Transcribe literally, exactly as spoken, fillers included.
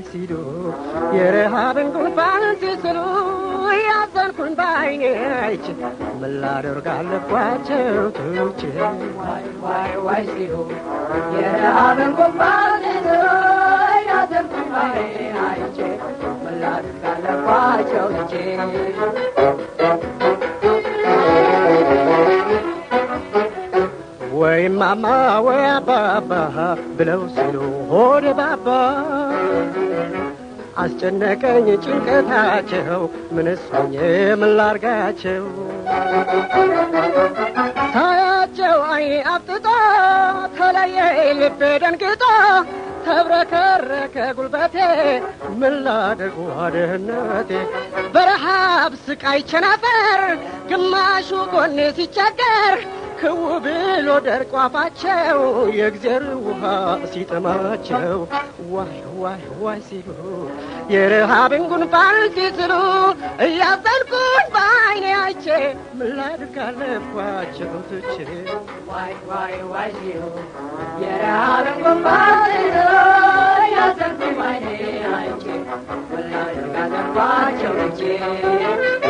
ሲሉ የረሃብን ጉንፋን ሲስሉ ያዘንኩን ባይኔ አይቼ ምን ላደርግ አለባቸው ትቼ ዋይ ዋይ ዋይ ሲሉ የረሃብን ጉንፋን ሲስሉ ያዘንኩን ባይኔ አይቼ ምን ላደርግ አለባቸው ትቼ ወይ ማማ ወይ አባባ ብለው ሲሉ ሆዴ ባባ አስጨነቀኝ ጭንቀታቸው ምንስ ሆኜ ምን ላርጋቸው ሳያቸው አይኔ አፍጥጦ ተለየ ልቤ ደንግጦ ተብረከረከ ጉልበቴ ምን ላድርግ ድህነቴ በረሃብ ስቃይ ቸነፈር ግማሹ ጎኔ ሲቸገር ክው ብሎ ደርቆ አፋቸው የእግዜር ውሃ ሲጠማቸው ዋይ ዋይ ዋይ ሲሉ የረሃብን ጉንፋን ሲስሉ እያዘንኩኝ በዓይኔ አይቼ ምን ላድርግ አለባቸው ትቼ ዋይ ዋይ ዋይ ሲሉ የረሃብን ጉንፋን ሲስሉ እያዘንኩኝ በዓይኔ አይቼ ምን ላድርግ አለባቸው ትቼ